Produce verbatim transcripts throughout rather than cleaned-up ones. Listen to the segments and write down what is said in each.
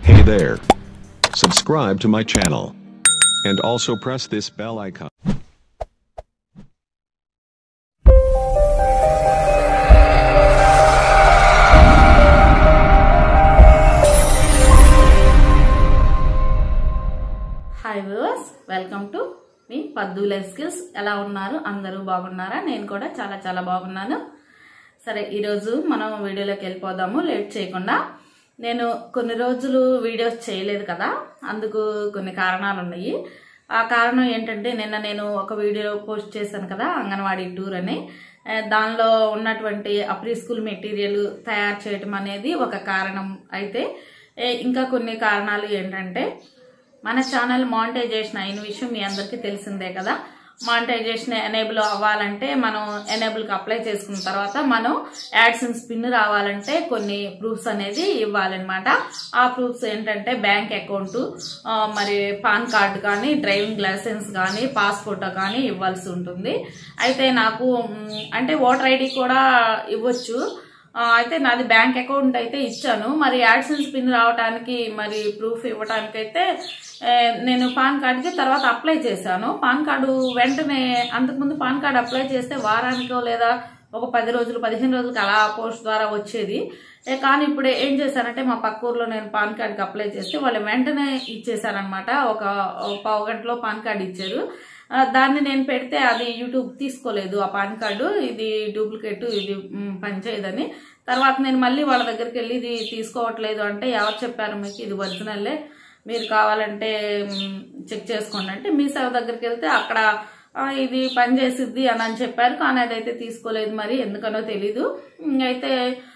Hey there. Subscribe to my channel. And also press this bell icon. Hi viewers, welcome to మీ పద్దు life skills. ఎలా ఉన్నారు? అందరూ బాగున్నారా? నేను కూడా చాలా చాలా బాగున్నాను. సరే, ఈరోజు మనం వీడియోలోకి వెళ్ళిపోదాము లేట్ చేయకుండా. నేను కొన్ని రోజులు వీడియోస్ చేయలేదు కదా, అందుకు కొన్ని కారణాలు ఉన్నాయి. ఆ కారణం ఏంటంటే, నిన్న నేను ఒక వీడియో పోస్ట్ చేశాను కదా, అంగన్వాడీ టూర్ అని. దానిలో ఉన్నటువంటి ఆ ప్రీ స్కూల్ మెటీరియల్ తయారు చేయటం అనేది ఒక కారణం. అయితే ఇంకా కొన్ని కారణాలు ఏంటంటే, మన ఛానల్ మానిటైజేషన్ అయిన విషయం మీ అందరికీ తెలిసిందే కదా. మానిటైజేషన్ ఎనేబుల్ అవ్వాలంటే మనం ఎనేబుల్కి అప్లై చేసుకున్న తర్వాత మనం యాడ్సెన్స్ పిన్ రావాలంటే కొన్ని ప్రూఫ్స్ అనేది ఇవ్వాలన్నమాట. ఆ ప్రూఫ్స్ ఏంటంటే బ్యాంక్ అకౌంట్, మరి పాన్ కార్డు కానీ, డ్రైవింగ్ లైసెన్స్ కానీ, పాస్పోర్ట్ కానీ ఇవ్వాల్సి ఉంటుంది. అయితే నాకు అంటే ఓటర్ ఐడి కూడా ఇవ్వచ్చు. అయితే నాది బ్యాంక్ అకౌంట్ అయితే ఇచ్చాను. మరి యాడ్సెన్స్ పిన్ రావడానికి మరి ప్రూఫ్ ఇవ్వడానికి అయితే నేను పాన్ కార్డుకి తర్వాత అప్లై చేశాను. పాన్ కార్డు వెంటనే, అంతకుముందు పాన్ కార్డు అప్లై చేస్తే వారానికో లేదా ఒక పది రోజులు పదిహేను రోజులకి అలా పోస్ట్ ద్వారా వచ్చేది. కానీ ఇప్పుడు ఏం చేశానంటే, మా పక్క ఊర్లో నేను పాన్ కార్డుకి అప్లై చేస్తే వాళ్ళు వెంటనే ఇచ్చేసారనమాట. ఒక పావు గంటలో పాన్ కార్డు ఇచ్చారు. దాన్ని నేను పెడితే అది యూట్యూబ్ తీసుకోలేదు ఆ పాన్ కార్డు, ఇది డూప్లికేట్, ఇది పనిచేయదని. తర్వాత నేను మళ్ళీ వాళ్ళ దగ్గరికి వెళ్ళి ఇది తీసుకోవట్లేదు అంటే, ఎవరు చెప్పారు మీకు ఇది ఒరిజినల్లే, మీరు కావాలంటే చెక్ చేసుకోండి అంటే, మీ సేవ దగ్గరికి వెళ్తే అక్కడ ఇది పనిచేసిద్ది అని అని చెప్పారు. కానీ అదైతే తీసుకోలేదు, మరి ఎందుకనో తెలీదు. అయితే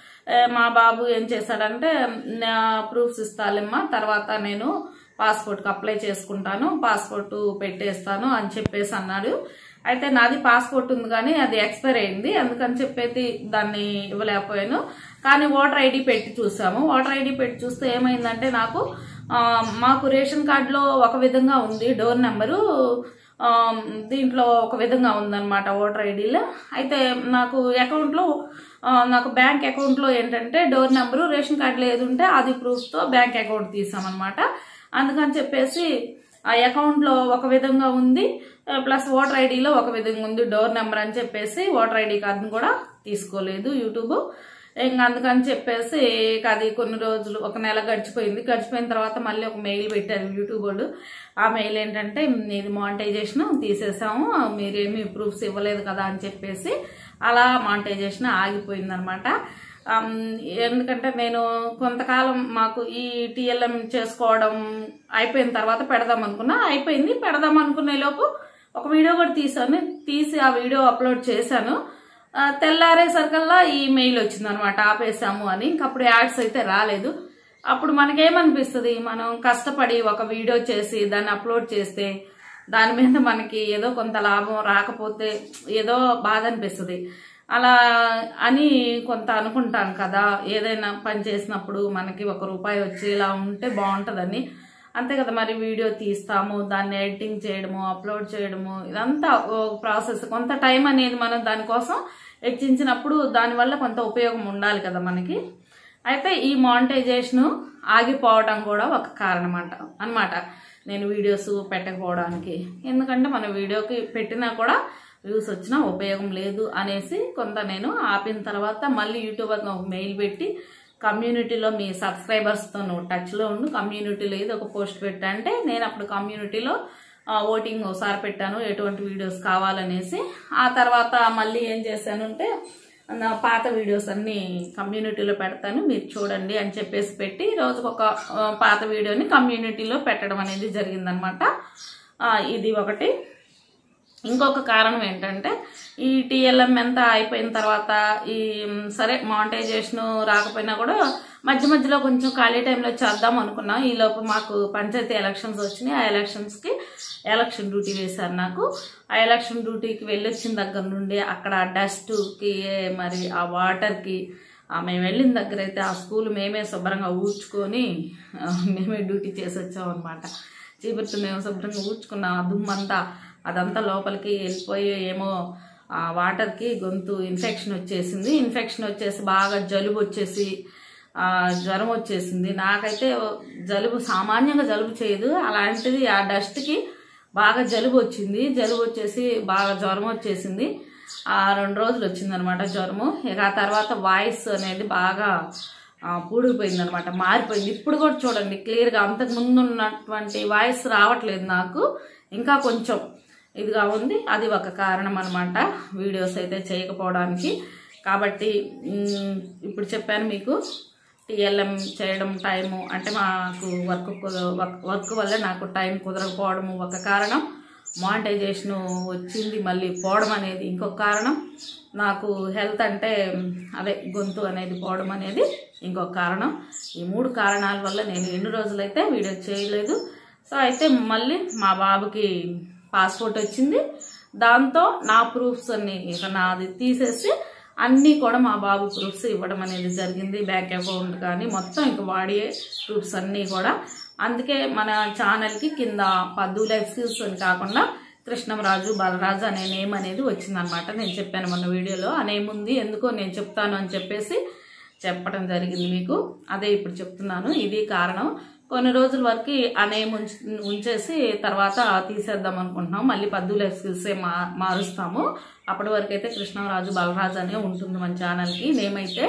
మా బాబు ఏం చేశాడంటే, ప్రూఫ్స్ ఇస్తాలేమ్మా, తర్వాత నేను పాస్పోర్ట్కి అప్లై చేసుకుంటాను, పాస్పోర్ట్ పెట్టేస్తాను అని చెప్పేసి అన్నాడు. అయితే నాది పాస్పోర్ట్ ఉంది కానీ అది ఎక్స్పైర్ అయింది, అందుకని చెప్పేసి దాన్ని ఇవ్వలేకపోయాను. కానీ ఓటర్ ఐడి పెట్టి చూసాము. ఓటర్ ఐడి పెట్టి చూస్తే ఏమైందంటే, నాకు మాకు రేషన్ కార్డులో ఒక విధంగా ఉంది డోర్ నెంబరు, దీంట్లో ఒక విధంగా ఉందన్నమాట ఓటర్ ఐడీలో. అయితే నాకు అకౌంట్లో, నాకు బ్యాంక్ అకౌంట్లో ఏంటంటే డోర్ నెంబరు, రేషన్ కార్డులో ఏది ఉంటే అది ప్రూఫ్తో బ్యాంక్ అకౌంట్ తీసామన్నమాట. అందుకని చెప్పేసి ఆ అకౌంట్లో ఒక విధంగా ఉంది, ప్లస్ ఓటర్ ఐడిలో ఒక విధంగా ఉంది డోర్ నెంబర్ అని చెప్పేసి ఓటర్ ఐడి కార్డును కూడా తీసుకోలేదు యూట్యూబ్. ఇంకా అందుకని చెప్పేసి అది కొన్ని రోజులు, ఒక నెల గడిచిపోయింది. గడిచిపోయిన తర్వాత మళ్ళీ ఒక మెయిల్ పెట్టారు యూట్యూబ్ వాళ్ళు. ఆ మెయిల్ ఏంటంటే, ఇది మానిటైజేషన్ తీసేసాము, మీరేమీ ప్రూఫ్స్ ఇవ్వలేదు కదా అని చెప్పేసి అలా మానిటైజేషన్ ఆగిపోయింది అనమాట. ఎందుకంటే నేను కొంతకాలం మాకు ఈ టీఎల్ఎం చేసుకోవడం అయిపోయిన తర్వాత పెడదాం అనుకున్నా, అయిపోయింది. పెడదాం అనుకునే లోపు ఒక వీడియో కూడా తీసాను, తీసి ఆ వీడియో అప్లోడ్ చేశాను. తెల్లారేసరికల్లా ఈ మెయిల్ వచ్చింది అనమాట, ఆపేసాము అని. ఇంకప్పుడు యాడ్స్ అయితే రాలేదు. అప్పుడు మనకేమనిపిస్తుంది, మనం కష్టపడి ఒక వీడియో చేసి దాన్ని అప్లోడ్ చేస్తే దాని మీద మనకి ఏదో కొంత లాభం రాకపోతే ఏదో బాధ అనిపిస్తుంది. అలా అని కొంత అనుకుంటాం కదా, ఏదైనా పని చేసినప్పుడు మనకి ఒక రూపాయి వచ్చేలా ఉంటే బాగుంటుందని. అంతే కదా, మరి వీడియో తీస్తాము, దాన్ని ఎడిటింగ్ చేయడము, అప్లోడ్ చేయడము, ఇదంతా ప్రాసెస్. కొంత టైం అనేది మనం దానికోసం వెచ్చించినప్పుడు దానివల్ల కొంత ఉపయోగం ఉండాలి కదా మనకి. అయితే ఈ మానిటైజేషన్ ఆగిపోవడం కూడా ఒక కారణం అంట అనమాట, నేను వీడియోస్ పెట్టకపోవడానికి. ఎందుకంటే మన వీడియోకి పెట్టినా కూడా వ్యూస్ వచ్చినా ఉపయోగం లేదు అనేసి కొంత నేను ఆపిన తర్వాత మళ్ళీ యూట్యూబ్ ఒక మెయిల్ పెట్టి, కమ్యూనిటీలో మీ సబ్స్క్రైబర్స్తో నువ్వు టచ్లో ఉండు, కమ్యూనిటీలో ఇది ఒక పోస్ట్ పెట్టంటే నేను అప్పుడు కమ్యూనిటీలో ఓటింగ్ ఒకసారి పెట్టాను ఎటువంటి వీడియోస్ కావాలనేసి. ఆ తర్వాత మళ్ళీ ఏం చేశానంటే, నా పాత వీడియోస్ అన్ని కమ్యూనిటీలో పెడతాను, మీరు చూడండి అని చెప్పేసి పెట్టి రోజుకొక పాత వీడియోని కమ్యూనిటీలో పెట్టడం అనేది జరిగిందనమాట. ఇది ఒకటి. ఇంకొక కారణం ఏంటంటే, ఈ టీఎల్ఎం ఎంత అయిపోయిన తర్వాత ఈ సరే మానిటైజేషన్ రాకపోయినా కూడా మధ్య మధ్యలో కొంచెం ఖాళీ టైంలో చేద్దాం అనుకున్నాం. ఈ లోపు మాకు పంచాయతీ ఎలక్షన్స్ వచ్చినాయి. ఆ ఎలక్షన్స్కి ఎలక్షన్ డ్యూటీ వేశారు నాకు. ఆ ఎలక్షన్ డ్యూటీకి వెళ్ళొచ్చిన దగ్గర నుండి అక్కడ డస్ట్కి, మరి ఆ వాటర్కి, మేము వెళ్ళిన దగ్గర అయితే ఆ స్కూల్ మేమే శుభ్రంగా ఊడ్చుకొని మేమే డ్యూటీ చేసి వచ్చాం అనమాట. చీపురుతో మేము శుభ్రంగా ఊడ్చుకున్నాం. ఆ దుమ్మంతా అదంతా లోపలికి వెళ్ళిపోయి ఏమో ఆ వాటర్కి గొంతు ఇన్ఫెక్షన్ వచ్చేసింది. ఇన్ఫెక్షన్ వచ్చేసి బాగా జలుబు వచ్చేసి జ్వరం వచ్చేసింది. నాకైతే జలుబు సామాన్యంగా జలుబు చేయదు, అలాంటిది ఆ డస్ట్కి బాగా జలుబు వచ్చింది. జలుబు వచ్చేసి బాగా జ్వరం వచ్చేసింది. ఆ రెండు రోజులు వచ్చిందనమాట జ్వరము. ఇక ఆ తర్వాత వాయిస్ అనేది బాగా పూడిపోయింది అనమాట, మారిపోయింది. ఇప్పుడు కూడా చూడండి క్లియర్గా, అంతకు ముందు ఉన్నటువంటి వాయిస్ రావట్లేదు నాకు, ఇంకా కొంచెం ఇదిగా ఉంది. అది ఒక కారణం అనమాట వీడియోస్ అయితే చేయకపోవడానికి. కాబట్టి ఇప్పుడు చెప్పాను మీకు టీఎల్ఎం చేయడం టైము అంటే మాకు వర్క్ వర్క్ వల్ల నాకు టైం కుదరకపోవడము ఒక కారణం, మానిటైజేషన్ వచ్చింది మళ్ళీ పోవడం అనేది ఇంకొక కారణం, నాకు హెల్త్ అంటే అదే గొంతు అనేది పోవడం అనేది ఇంకొక కారణం. ఈ మూడు కారణాల వల్ల నేను ఎన్ని రోజులైతే వీడియో చేయలేదు. సో అయితే మళ్ళీ మా బాబుకి పాస్పోర్ట్ వచ్చింది, దాంతో నా ప్రూఫ్స్ అన్ని ఇక నాది తీసేసి అన్నీ కూడా మా బాబు ప్రూఫ్స్ ఇవ్వడం అనేది జరిగింది. బ్యాంక్ అకౌంట్ కానీ మొత్తం ఇంక వాడే ప్రూఫ్స్ అన్నీ కూడా. అందుకే మన ఛానల్కి కింద పద్దు లైఫ్ స్కిల్స్ అని కాకుండా కృష్ణంరాజు బలరాజు అనే నేమ్ అనేది వచ్చిందనమాట. నేను చెప్పాను మొన్న వీడియోలో, ఆ నేమ్ ఉంది ఎందుకో నేను చెప్తాను అని చెప్పేసి చెప్పడం జరిగింది మీకు, అదే ఇప్పుడు చెప్తున్నాను. ఇది కారణం. కొన్ని రోజుల వరకు ఆ నేమ్ ఉంచేసి తర్వాత తీసేద్దాం అనుకుంటున్నాం, మళ్ళీ పద్దు లైఫ్ స్కిల్సే మా మారుస్తాము. అప్పటి వరకు అయితే కృష్ణంరాజు బలరాజు అనే ఉంటుంది మన ఛానల్కి నేమ్ అయితే.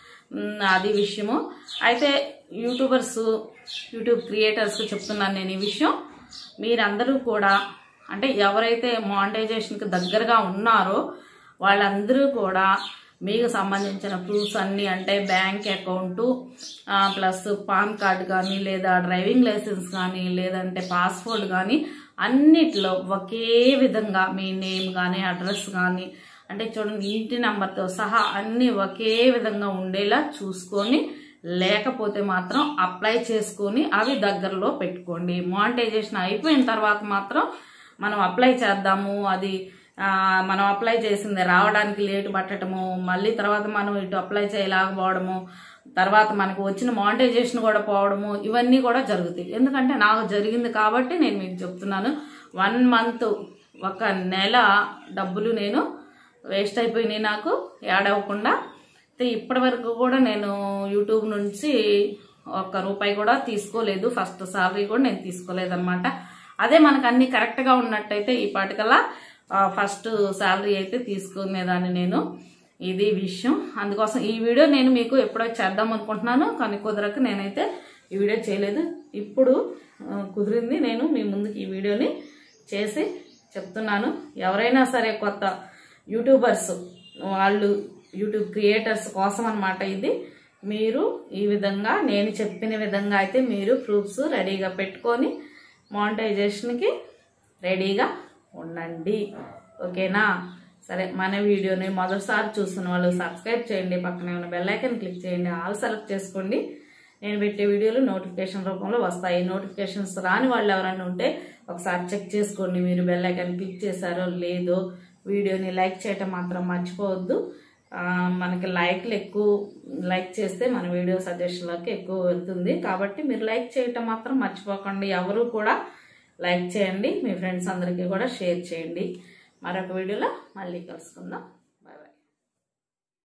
అది విషయము. అయితే యూట్యూబర్స్ యూట్యూబ్ క్రియేటర్స్కి చెప్తున్నాను నేను ఈ విషయం. మీరందరూ కూడా అంటే ఎవరైతే మానిటైజేషన్కి దగ్గరగా ఉన్నారో వాళ్ళందరూ కూడా మీకు సంబంధించిన ప్రూఫ్స్ అన్నీ అంటే bank account plus PAN card కానీ లేదా డ్రైవింగ్ లైసెన్స్ కానీ లేదంటే పాస్పోర్ట్ కానీ అన్నిట్లో ఒకే విధంగా మీ నేమ్ కానీ అడ్రస్ కానీ అంటే చూడండి ఇంటి నెంబర్తో సహా అన్నీ ఒకే విధంగా ఉండేలా చూసుకొని, లేకపోతే మాత్రం అప్లై చేసుకొని అవి దగ్గరలో పెట్టుకోండి. మానిటైజేషన్ అయిపోయిన తర్వాత మాత్రం మనం అప్లై చేద్దాము, అది మనం అప్లై చేసింది రావడానికి లేటు పట్టడము, మళ్ళీ తర్వాత మనం ఇటు అప్లై చేయలేకపోవడము, తర్వాత మనకు వచ్చిన మానిటైజేషన్ కూడా పోవడము, ఇవన్నీ కూడా జరుగుతాయి. ఎందుకంటే నాకు జరిగింది కాబట్టి నేను మీకు చెప్తున్నాను. వన్ మంత్ ఒక నెల డబ్బులు నేను వేస్ట్ అయిపోయినాయి నాకు యాడ్ అవ్వకుండా. ఇప్పటి వరకు కూడా నేను యూట్యూబ్ నుంచి ఒక్క రూపాయి కూడా తీసుకోలేదు, ఫస్ట్ సాలరీ కూడా నేను తీసుకోలేదు అనమాట. అదే మనకు అన్ని కరెక్ట్గా ఉన్నట్టయితే ఈ పాటికల్లా ఫస్ట్ శాలరీ అయితే తీసుకునేదాన్ని నేను. ఇది విషయం. అందుకోసం ఈ వీడియో నేను మీకు ఎప్పుడో చేద్దాం అనుకుంటున్నాను, కానీ కుదరక నేనైతే ఈ వీడియో చేయలేదు. ఇప్పుడు కుదిరింది, నేను మీ ముందుకు ఈ వీడియోని చేసి చెప్తున్నాను. ఎవరైనా సరే కొత్త యూట్యూబర్స్ వాళ్ళు యూట్యూబ్ క్రియేటర్స్ కోసం అనమాట ఇది. మీరు ఈ విధంగా నేను చెప్పిన విధంగా అయితే మీరు ప్రూఫ్స్ రెడీగా పెట్టుకొని మానిటైజేషన్కి రెడీగా ఉండండి, ఓకేనా? సరే, మన వీడియోని మొదటిసారి చూస్తున్న వాళ్ళు సబ్స్క్రైబ్ చేయండి, పక్కనే ఉన్న బెల్ ఐకాన్ క్లిక్ చేయండి, ఆల్ సెలెక్ట్ చేసుకోండి. నేను పెట్టే వీడియోలు నోటిఫికేషన్ రూపంలో వస్తాయి. నోటిఫికేషన్స్ రాని వాళ్ళు ఎవరైనా ఉంటే ఒకసారి చెక్ చేసుకోండి, మీరు బెల్ ఐకాన్ క్లిక్ చేశారో లేదో. వీడియోని లైక్ చేయటం మాత్రం మర్చిపోవద్దు. మనకి లైక్లు ఎక్కువ లైక్ చేస్తే మన వీడియో సజెషన్లోకి ఎక్కువ వెళ్తుంది, కాబట్టి మీరు లైక్ చేయటం మాత్రం మర్చిపోకండి. ఎవరు కూడా లైక్ చేయండి, మీ ఫ్రెండ్స్ అందరికీ కూడా షేర్ చేయండి. మరొక వీడియోలో మళ్ళీ కలుసుకుందాం.